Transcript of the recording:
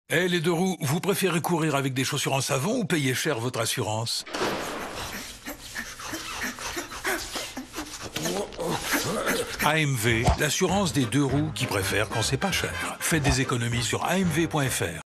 Eh les deux roues, vous préférez courir avec des chaussures en savon ou payer cher votre assurance? AMV, l'assurance des deux roues qui préfère quand c'est pas cher. Faites des économies sur amv.fr.